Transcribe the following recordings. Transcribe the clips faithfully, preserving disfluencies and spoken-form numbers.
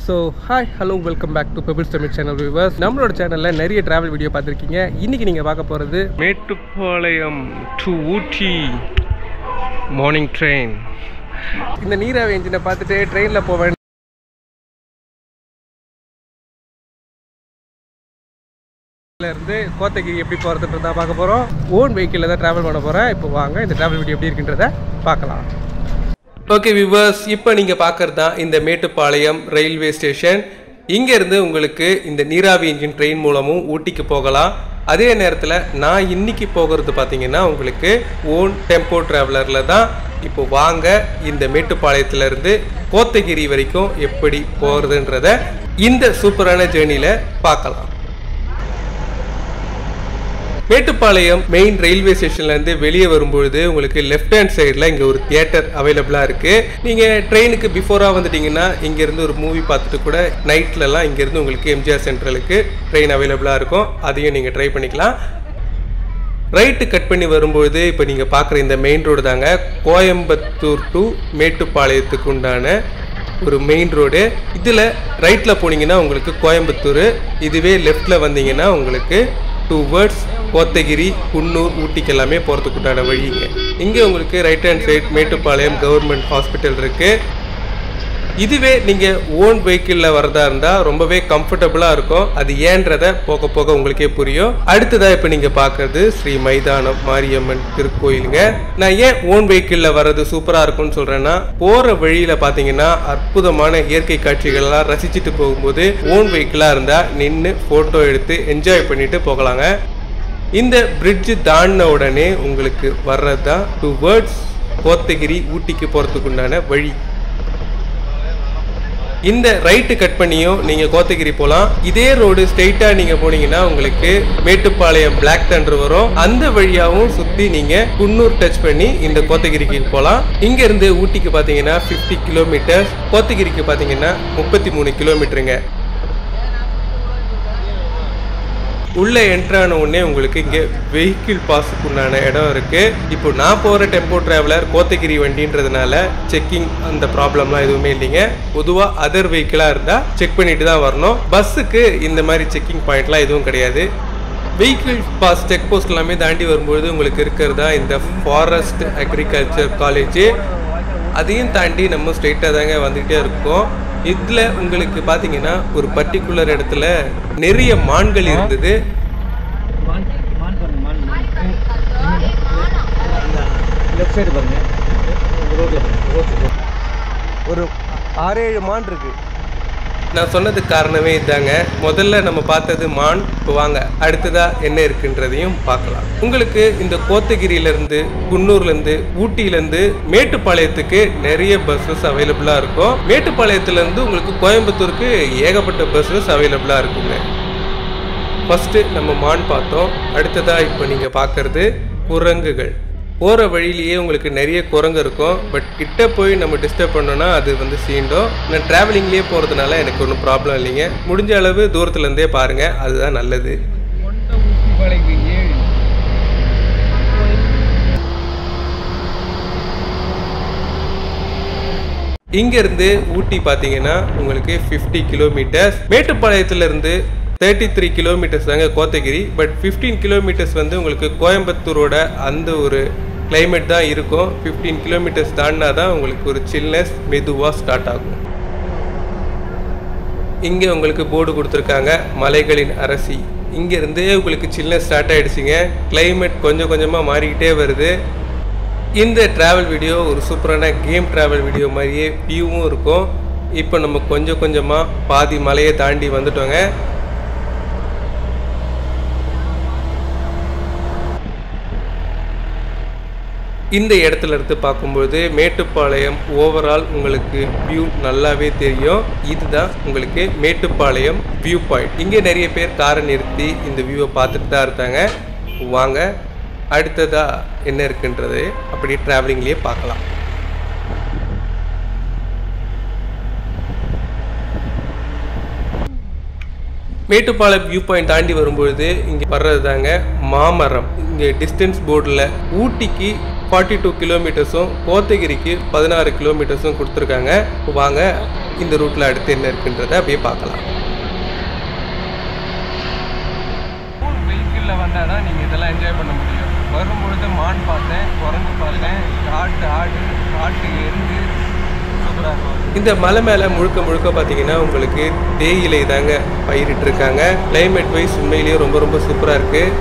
So hi hello welcome back to Pebbles Tamil channel viewers. நம்மளோட சேனல்ல நிறைய travel video பார்த்திருக்கீங்க. இன்னைக்கு நீங்க பார்க்க போறது Mettupalayam to Ooty morning train. இந்த நீராவி என்ஜினை பார்த்துட்டு ட்ரெயின்ல போவேன் இருந்து கோத்தகிரி எப்படி போறதுன்றத பார்க்க போறோம். ஓன் வெஹிக்கிள்ல தான் டிராவல் பண்ண போறேன். இப்போ வாங்க இந்த டிராவல் வீடியோ எப்படி இருக்குன்றத பார்க்கலாம். ஓகே வியூவர்ஸ், இப்போ நீங்கள் பார்க்குறது தான் இந்த மேட்டுப்பாளையம் ரயில்வே ஸ்டேஷன். இங்கேருந்து உங்களுக்கு இந்த நீராவி இன்ஜின் ட்ரெயின் மூலமும் ஊட்டிக்கு போகலாம். அதே நேரத்தில் நான் இன்றைக்கி போகிறது பார்த்தீங்கன்னா உங்களுக்கு ஓன் டெம்போ ட்ராவலரில் தான். இப்போ வாங்க இந்த மேட்டுப்பாளையத்துலேருந்து கோத்தகிரி வரைக்கும் எப்படி போகிறதுன்றத இந்த சூப்பரான ஜேர்னியில் பார்க்கலாம். மேட்டுப்பாளையம் மெயின் ரயில்வே ஸ்டேஷன்லேருந்து வெளியே வரும்பொழுது உங்களுக்கு லெஃப்ட் ஹேண்ட் சைடில் இங்கே ஒரு தியேட்டர் அவைலபிளாக இருக்குது. நீங்கள் ட்ரெயினுக்கு பிஃபோராக வந்துட்டிங்கன்னா இங்கேருந்து ஒரு மூவி பார்த்துட்டு கூட நைட்லலாம் இங்கேருந்து உங்களுக்கு எம்ஜிஆர் சென்ட்ரலுக்கு ட்ரெயின் அவைலபிளாக இருக்கும். அதையும் நீங்கள் ட்ரை பண்ணிக்கலாம். ரைட்டு கட் பண்ணி வரும்பொழுது இப்போ நீங்கள் பார்க்குற இந்த மெயின் ரோடு தாங்க கோயம்புத்தூர் டு மேட்டுப்பாளையத்துக்கு உண்டான ஒரு மெயின் ரோடு. இதில் ரைட்டில் போனீங்கன்னா உங்களுக்கு கோயம்புத்தூர், இதுவே லெஃப்டில் வந்தீங்கன்னா உங்களுக்கு டூ வேர்ட்ஸ் கோத்தகிரி, குன்னூர், ஊட்டிக்கு எல்லாமே போகிறதுக்கு உண்டான வழிங்க. இங்கே உங்களுக்கு right hand side Mettupalayam government hospital இருக்குது. இதுவே நீங்கள் ஓன் வெஹிக்கிளில் வரதா இருந்தால் ரொம்பவே கம்ஃபர்டபுளாக இருக்கும். அது ஏன்றதை போக போக உங்களுக்கே புரியும். அடுத்ததாக இப்போ நீங்கள் பார்க்குறது ஸ்ரீ மைதானம் மாரியம்மன் திருக்கோயிலுங்க. நான் ஏன் ஓன் வெஹிக்கிளில் வர்றது சூப்பராக இருக்கும்னு சொல்கிறேன்னா, போகிற வழியில் பார்த்தீங்கன்னா அற்புதமான இயற்கை காட்சிகள்லாம் ரசிச்சுட்டு போகும்போது ஓன் வெஹிக்கிளாக இருந்தால் நின்று ஃபோட்டோ எடுத்து என்ஜாய் பண்ணிட்டு போகலாங்க. இந்த பிரிட்ஜு தாண்டின உடனே உங்களுக்கு வர்றது தான் டூ வேர்ட்ஸ் கோத்தகிரி ஊட்டிக்கு போகிறதுக்கு உண்டான வழி. இந்த ரைட்டு கட் பண்ணியும் நீங்கள் கோத்தகிரி போகலாம். இதே ரோடு ஸ்ட்ரெயிட்டாக நீங்கள் போனீங்கன்னா உங்களுக்கு மேட்டுப்பாளையம் பிளாக் தண்டர் வரும். அந்த வழியாகவும் சுற்றி நீங்கள் குன்னூர் டச் பண்ணி இந்த கோத்தகிரிக்கு போகலாம். இங்கேருந்து ஊட்டிக்கு பார்த்தீங்கன்னா ஃபிஃப்டி கிலோமீட்டர், கோத்தகிரிக்கு பார்த்தீங்கன்னா முப்பத்தி மூணு கிலோமீட்டருங்க. உள்ளே என்ட்ரான உடனே உங்களுக்கு இங்கே வெஹிக்கிள் பாஸுக்கு உண்டான இடம் இருக்குது. இப்போ நான் போகிற டெம்போ ட்ராவலர் கோத்தகிரி வண்டின்றதுனால செக்கிங் அந்த ப்ராப்ளம்லாம் எதுவுமே இல்லைங்க. பொதுவாக அதர் வெஹிக்கிளாக இருந்தால் செக் பண்ணிட்டு தான் வரணும். பஸ்ஸுக்கு இந்த மாதிரி செக்கிங் பாயிண்ட்லாம் எதுவும் கிடையாது. வெஹிக்கிள் பாஸ் செக் போஸ்ட் எல்லாமே தாண்டி வரும்பொழுது உங்களுக்கு இருக்கிறதா இந்த ஃபாரஸ்ட் அக்ரிகல்ச்சர் காலேஜ். அதையும் தாண்டி நம்ம ஸ்ட்ரெயிட்டாக தாங்க வந்துகிட்டே இருக்கோம். இதில் உங்களுக்கு பார்த்தீங்கன்னா ஒரு பர்டிகுலர் இடத்துல நிறைய மான்கள் இருந்தது. ஒரு ஆறு ஏழு மான் இருக்கு. நான் சொன்னதுக்கு காரணமே இதாங்க. முதல்ல நம்ம பார்த்தது மான். இப்போ வாங்க அடுத்ததா என்ன இருக்குன்றதையும் பார்க்கலாம். உங்களுக்கு இந்த கோத்தகிரியிலேருந்து, குன்னூர்லேருந்து, ஊட்டியிலேருந்து மேட்டுப்பாளையத்துக்கு நிறைய பஸ்ஸஸ் அவைலபிளாக இருக்கும். மேட்டுப்பாளையத்துலேருந்து உங்களுக்கு கோயம்புத்தூருக்கு ஏகப்பட்ட பஸ்ஸஸ் அவைலபிளாக இருக்குங்க. ஃபஸ்ட்டு நம்ம மான் பார்த்தோம். அடுத்ததா இப்போ நீங்கள் பார்க்குறது குரங்குகள். போகிற வழியிலேயே உங்களுக்கு நிறைய குரங்கு இருக்கும். பட் கிட்ட போய் நம்ம டிஸ்டர்ப் பண்ணோன்னா அது வந்து சீண்டும். நான் ட்ராவலிங்லேயே போகிறதுனால எனக்கு ஒன்றும் ப்ராப்ளம் இல்லைங்க. முடிஞ்ச அளவு தூரத்துலேருந்தே பாருங்கள், அதுதான் நல்லது. இங்கேருந்து ஊட்டி பார்த்தீங்கன்னா உங்களுக்கு ஃபிஃப்டி கிலோமீட்டர்ஸ். மேட்டுப்பாளையத்துலேருந்து தேர்ட்டி த்ரீ கிலோமீட்டர்ஸ் தாங்க கோத்தகிரி. பட் ஃபிஃப்டீன் கிலோமீட்டர்ஸ் வந்து உங்களுக்கு கோயம்புத்தூரோட அந்த ஒரு கிளைமேட் தான் இருக்கும். ஃபிஃப்டீன் கிலோமீட்டர்ஸ் தாண்டினா தான் உங்களுக்கு ஒரு சில்னஸ் மெதுவாக ஸ்டார்ட் ஆகும். இங்கே உங்களுக்கு போர்டு கொடுத்துருக்காங்க மலைகளின் அரசி. இங்கேருந்து உங்களுக்கு சில்னஸ் ஸ்டார்ட் ஆகிடுச்சிங்க. கிளைமேட் கொஞ்சம் கொஞ்சமாக மாறிக்கிட்டே வருது. இந்த ட்ராவல் வீடியோ ஒரு சூப்பரான கேம் ட்ராவல் வீடியோ மாதிரியே வியூவும் இருக்கும். இப்போ நம்ம கொஞ்சம் கொஞ்சமாக பாதி மலையை தாண்டி வந்துட்டோங்க. இந்த இடத்துல இருந்து பார்க்கும்போது மேட்டுப்பாளையம் ஓவரால் உங்களுக்கு வியூ நல்லாவே தெரியும். இதுதான் உங்களுக்கு மேட்டுப்பாளையம் வியூ பாயிண்ட். இங்கே நிறைய பேர் காரை நிறுத்தி இந்த வியூவை பார்த்துட்டு தான் இருந்தாங்க. வாங்க அடுத்ததா என்ன இருக்குன்றது அப்படியே ட்ராவலிங்லேயே பார்க்கலாம். மேட்டுப்பாளையம் வியூ பாயிண்ட் தாண்டி வரும்பொழுது இங்கே வர்றது தாங்க மாமரம். இங்கே டிஸ்டன்ஸ் போர்டில் ஊட்டிக்கு ஃபார்ட்டி டூ கிலோமீட்டர்ஸும் கோத்தகிரிக்கு பதினாறு கிலோமீட்டர்ஸும் கொடுத்துருக்காங்க. வாங்க இந்த ரூட்டில் அடுத்து என்ன இருக்குன்றதை அப்படியே பார்க்கலாம். வெஹிக்கிளில் வந்தால் தான் நீங்கள் இதெல்லாம் என்ஜாய் பண்ண முடியும். வரும்பொழுது மான் பார்த்தேன், குரங்கு பார்த்தேன், காட்டு ஆடு, காட்டு எறும்பு, சூப்பராக இருக்கும். இந்த மலை மேலே முழுக்க முழுக்க பார்த்தீங்கன்னா உங்களுக்கு தேயிலை தாங்க பயிரிட்டு இருக்காங்க. கிளைமேட் வைஸ் உண்மையிலேயே ரொம்ப ரொம்ப சூப்பராக இருக்குது.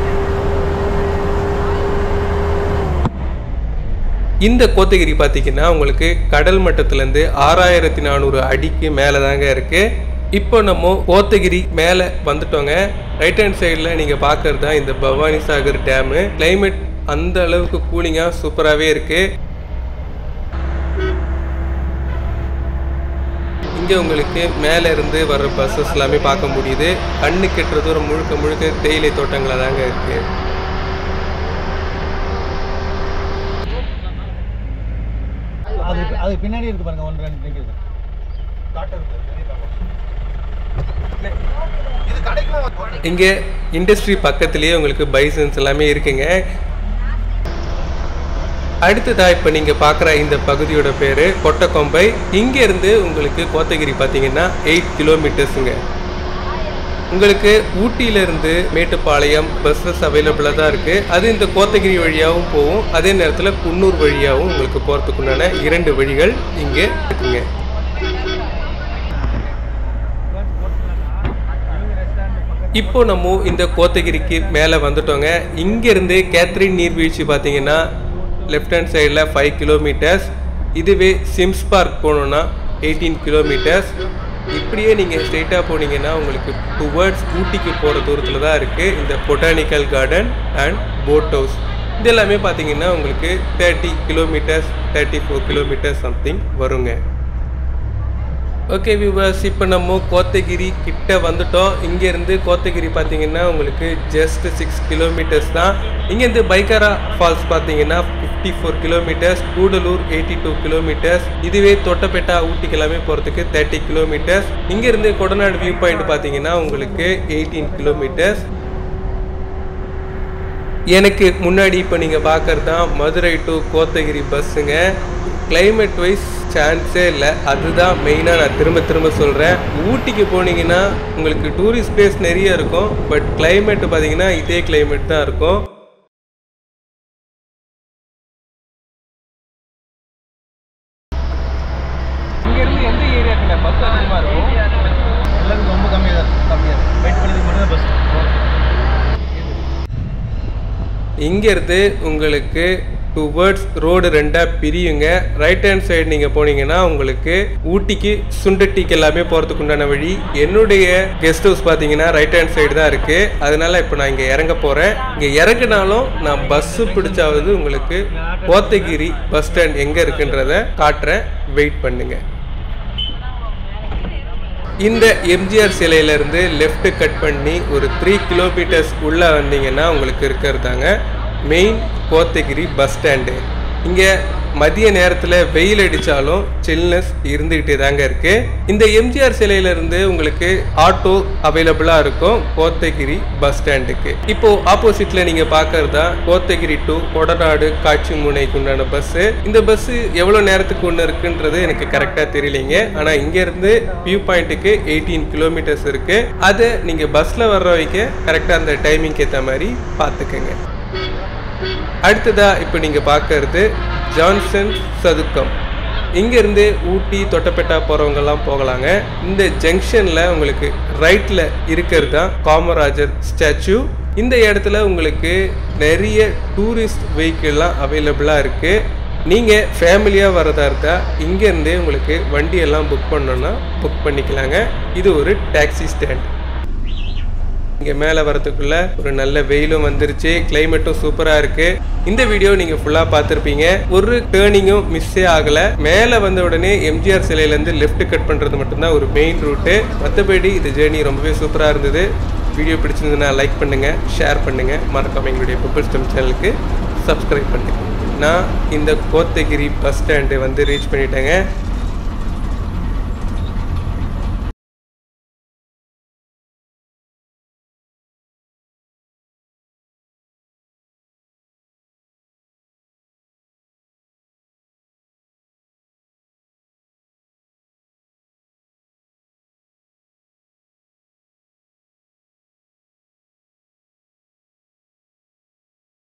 இந்த கோத்தகிரி பார்த்தீங்கன்னா உங்களுக்கு கடல் மட்டத்திலேருந்து ஆறாயிரத்தி நானூறு அடிக்கு மேலே தாங்க இருக்குது. இப்போ நம்ம கோத்தகிரி மேலே வந்துட்டோங்க. ரைட் ஹேண்ட் சைடில் நீங்கள் பார்க்குறது தான் இந்த பவானி சாகர் டேமு. கிளைமேட் அந்த அளவுக்கு கூலிங்காக சூப்பராகவே இருக்குது. இங்கே உங்களுக்கு மேலே இருந்து வர்ற பஸ்ஸஸ் எல்லாமே பார்க்க முடியுது. கண்ணு கெட்டுற தூரம் முழுக்க முழுக்க தேயிலை தோட்டங்களாக தாங்க இருக்குது. அது பின்னாடி இருக்கு பாருங்க, ஒன்று ரெண்டு நிக்குது. இங்கே இண்டஸ்ட்ரி பக்கத்துலேயே உங்களுக்கு பைசன்ஸ் எல்லாமே இருக்குங்க. அடுத்ததா இப்போ நீங்கள் பார்க்குற இந்த பகுதியோட பேர் கொட்டக்கொம்பை. இங்கேருந்து உங்களுக்கு கோத்தகிரி பார்த்தீங்கன்னா எயிட் கிலோமீட்டர்ஸுங்க. உங்களுக்கு ஊட்டியிலேருந்து மேட்டுப்பாளையம் பஸ்ஸஸ் அவைலபிளாக தான் இருக்குது. அது இந்த கோத்தகிரி வழியாகவும் போகும், அதே நேரத்தில் குன்னூர் வழியாகவும் உங்களுக்கு போகிறதுக்குண்டான இரண்டு வழிகள் இங்கே இருக்குங்க. இப்போ நம்ம இந்த கோத்தகிரிக்கு மேலே வந்துட்டோங்க. இங்கேருந்து கேத்ரின் நீர்வீழ்ச்சி பார்த்தீங்கன்னா லெஃப்ட் ஹேண்ட் சைடில் ஃபைவ் கிலோமீட்டர்ஸ். இதுவே சிம்ஸ் பார்க் போனோன்னா எயிட்டீன் கிலோமீட்டர்ஸ். இப்படியே நீங்கள் ஸ்ட்ரெயிட்டாக போனீங்கன்னா உங்களுக்கு டுவர்ட்ஸ் ஊட்டிக்கு போகிற தூரத்தில் தான் இருக்குது இந்த botanical garden and boat house. இது எல்லாமே பார்த்தீங்கன்னா உங்களுக்கு thirty kilometres thirty four kilometres something வருங்க. ஓகே வியூவர்ஸ், இப்போ நம்ம கோத்தகிரி கிட்ட வந்துட்டோம். இங்கேருந்து கோத்தகிரி பார்த்தீங்கன்னா உங்களுக்கு ஜஸ்ட் சிக்ஸ் கிலோமீட்டர்ஸ் தான். இங்கேருந்து பைக்காரா ஃபால்ஸ் பார்த்தீங்கன்னா fifty four kilometres, Gudalur eighty two kilometres. இதுவே தொட்டபெட்டா ஊட்டிக்கு எல்லாமே போகிறதுக்கு தேர்ட்டி கிலோமீட்டர்ஸ். இங்கேருந்து கொடநாடு வியூ பாயிண்ட் பார்த்தீங்கன்னா உங்களுக்கு எயிட்டீன் கிலோமீட்டர்ஸ். எனக்கு முன்னாடி இப்போ நீங்கள் பார்க்குறது தான் மதுரை டு கோத்தகிரி பஸ்ஸுங்க. கிளைமேட் வைஸ் சான்ஸே இல்லை, அதுதான் மெயினாக நான் திரும்ப திரும்ப சொல்கிறேன். ஊட்டிக்கு போனீங்கன்னா உங்களுக்கு டூரிஸ்ட் பிளேஸ் நிறைய இருக்கும், பட் கிளைமேட்டு பார்த்தீங்கன்னா இதே கிளைமேட் தான் இருக்கும். இங்கேருந்து எந்த ஏரியாக்குள்ள பஸ் அதிகமாக இருக்கும்? எல்லாருக்கும் ரொம்ப கம்மியாக தான் கம்மியாக இருக்கும். வெயிட் பண்ணதுக்கு மட்டும் தான் பஸ். இங்கேருந்து உங்களுக்கு டுவர்ட்ஸ் ரோடு ரெண்டாக பிரியுங்க. ரைட் ஹேண்ட் சைடு நீங்கள் போனீங்கன்னா உங்களுக்கு ஊட்டிக்கு சுண்டட்டிக்கு எல்லாமே போகிறதுக்கு உண்டான வழி. என்னுடைய கெஸ்ட் ஹவுஸ் பார்த்தீங்கன்னா ரைட் ஹேண்ட் சைடு தான் இருக்குது. அதனால இப்போ நான் இங்கே இறங்க போகிறேன். இங்கே இறங்கினாலும் நான் பஸ்ஸு பிடிச்சாவது உங்களுக்கு கோத்தகிரி பஸ் ஸ்டாண்ட் எங்கே இருக்குன்றத காட்டுறேன், வெயிட் பண்ணுங்க. இந்த எம்ஜிஆர் சிலையிலேருந்து லெஃப்ட் கட் பண்ணி ஒரு த்ரீ கிலோமீட்டர்ஸ் உள்ளே வந்தீங்கன்னா உங்களுக்கு இருக்கிறதாங்க மெயின் கோத்தகிரி பஸ் ஸ்டாண்டு. இங்கே மதிய நேரத்தில் வெயில் அடித்தாலும் சில்னஸ் இருந்துக்கிட்டே தாங்க இருக்குது. இந்த எம்ஜிஆர் சிலையிலேருந்து உங்களுக்கு ஆட்டோ அவைலபிளாக இருக்கும் கோத்தகிரி பஸ் ஸ்டாண்டுக்கு. இப்போது ஆப்போசிட்டில் நீங்கள் பார்க்குறது தான் கோத்தகிரி டு கொடநாடு காட்சி முனைக்கு உண்டான பஸ்ஸு. இந்த பஸ்ஸு எவ்வளோ நேரத்துக்கு ஒன்று இருக்குன்றது எனக்கு கரெக்டாக தெரியலைங்க. ஆனால் இங்கேருந்து வியூ பாயிண்ட்டுக்கு எயிட்டீன் கிலோமீட்டர்ஸ் இருக்குது. அதை நீங்கள் பஸ்ஸில் வர்ற வைக்க கரெக்டாக அந்த டைமிங்க்கு ஏற்ற மாதிரி பார்த்துக்கங்க. அடுத்ததா இப்போ நீங்கள் பார்க்கறது ஜான்சன் சதுக்கம். இங்கேருந்து ஊட்டி தொட்டபெட்டா போகிறவங்கெல்லாம் போகலாங்க. இந்த ஜங்ஷனில் உங்களுக்கு ரைட்டில் இருக்கிறது தான் காமராஜர் ஸ்டாச்சு. இந்த இடத்துல உங்களுக்கு நிறைய டூரிஸ்ட் வெஹிக்கிள்லாம் அவைலபிளாக இருக்குது. நீங்கள் ஃபேமிலியாக வரதா இருந்தால் இங்கேருந்தே உங்களுக்கு வண்டியெல்லாம் புக் பண்ணோன்னா புக் பண்ணிக்கலாங்க. இது ஒரு டாக்ஸி ஸ்டாண்ட். இங்கே மேலே வரதுக்குள்ளே ஒரு நல்ல வெயிலும் வந்துருச்சு, கிளைமேட்டும் சூப்பராக இருக்குது. இந்த வீடியோ நீங்கள் ஃபுல்லாக பார்த்துருப்பீங்க. ஒரு டேர்னிங்கும் மிஸ்ஸே ஆகலை. மேலே வந்த உடனே எம்ஜிஆர் சிலையிலேருந்து லெஃப்ட் கட் பண்ணுறது மட்டும்தான் ஒரு மெயின் ரூட்டு. மற்றபடி இந்த ஜேர்னி ரொம்பவே சூப்பராக இருந்தது. வீடியோ பிடிச்சிருந்ததுன்னா லைக் பண்ணுங்கள், ஷேர் பண்ணுங்கள், மறக்காமல் எங்களுடைய பீப்பிள்ஸ் டைம் சேனலுக்கு சப்ஸ்கிரைப் பண்ணுங்கள். நான் இந்த கோத்தகிரி பஸ் ஸ்டாண்டு வந்து ரீச் பண்ணிட்டேங்க.